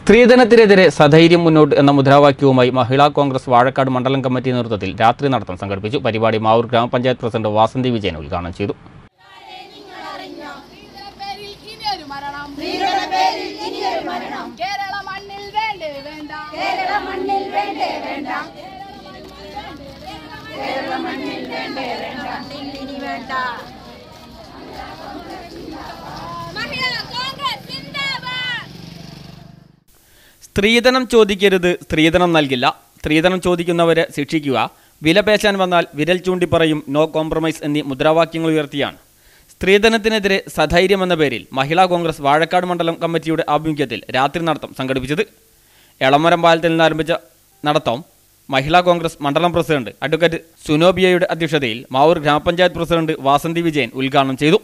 സ്ത്രീധനത്തിനെതിരെ സധൈര്യം മുന്നോട്ട് എന്ന മുദ്രാവാക്യവുമായി മഹിളാ കോൺഗ്രസ് വാഴക്കാട് മണ്ഡലം കമ്മിറ്റി നേതൃത്വത്തിൽ രാത്രി നടത്തം സംഘടിപ്പിച്ചു. പരിപാടി മാവൂർ ഗ്രാമപഞ്ചായത്ത് പ്രസിഡന്റ് വാസന്തി വിജയൻ ഉദ്ഘാടനം ചെയ്തു. സ്ത്രീധനം ചോദിക്കരുത്, സ്ത്രീധനം നൽകില്ല, സ്ത്രീധനം ചോദിക്കുന്നവരെ ശിക്ഷിക്കുക, വിലപേശാൻ വന്നാൽ വിരൽ ചൂണ്ടി പറയും, നോ കോംപ്രമൈസ് എന്നീ മുദ്രാവാക്യങ്ങൾ ഉയർത്തിയാണ് സ്ത്രീധനത്തിനെതിരെ സധൈര്യം എന്ന പേരിൽ മഹിളാ കോൺഗ്രസ് വാഴക്കാട് മണ്ഡലം കമ്മിറ്റിയുടെ ആഭിമുഖ്യത്തിൽ രാത്രി നടത്തം സംഘടിപ്പിച്ചത്. എളമരം പാലത്തിൽ നിന്ന് ആരംഭിച്ച നടത്തം മഹിളാ കോൺഗ്രസ് മണ്ഡലം പ്രസിഡന്റ് അഡ്വക്കേറ്റ് സുനോബിയയുടെ അധ്യക്ഷതയിൽ മാവൂർ ഗ്രാമപഞ്ചായത്ത് പ്രസിഡന്റ് വാസന്തി വിജയൻ ഉദ്ഘാടനം ചെയ്തു.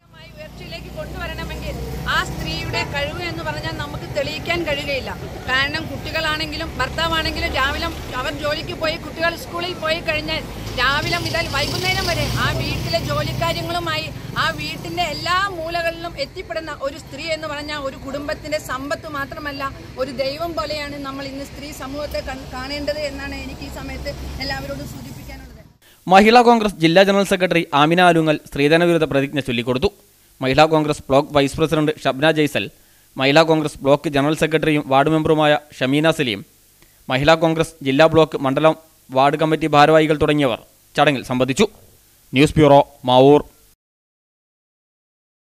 ആ സ്ത്രീയുടെ കഴിവ് എന്ന് പറഞ്ഞാൽ നമുക്ക് തെളിയിക്കാൻ കഴിയുകയില്ല. കാരണം കുട്ടികളാണെങ്കിലും ഭർത്താവാണെങ്കിലും രാവിലെ അവർ ജോലിക്ക് പോയി കുട്ടികൾ സ്കൂളിൽ പോയി കഴിഞ്ഞാൽ രാവിലെ മുതൽ വൈകുന്നേരം വരെ ആ വീട്ടിലെ ജോലിക്കാര്യങ്ങളുമായി ആ വീട്ടിൻ്റെ എല്ലാ മൂലകളിലും എത്തിപ്പെടുന്ന ഒരു സ്ത്രീ എന്ന് പറഞ്ഞാൽ ഒരു കുടുംബത്തിൻ്റെ സമ്പത്ത് മാത്രമല്ല, ഒരു ദൈവം പോലെയാണ് നമ്മൾ ഇന്ന് സ്ത്രീ സമൂഹത്തെ കാണേണ്ടത് എന്നാണ് എനിക്ക് ഈ സമയത്ത് എല്ലാവരോടും സൂചിപ്പിക്കാനുള്ളത്. മഹിളാ കോൺഗ്രസ് ജില്ലാ ജനറൽ സെക്രട്ടറി ആമിന ആലുങ്ങൽ സ്ത്രീധന വിരുദ്ധ പ്രതിജ്ഞ ചൊല്ലിക്കൊടുത്തു. Mahila Congress block vice president Shabna Jaisal, Mahila Congress block general സെക്രട്ടറിയും വാർഡ് മെമ്പറുമായ ഷമീന സലീം, മഹിളാ കോൺഗ്രസ് ജില്ലാ ബ്ലോക്ക് മണ്ഡലം വാർഡ് കമ്മിറ്റി ഭാരവാഹികൾ തുടങ്ങിയവർ ചടങ്ങിൽ സംബന്ധിച്ചു. News bureau, Mavoor.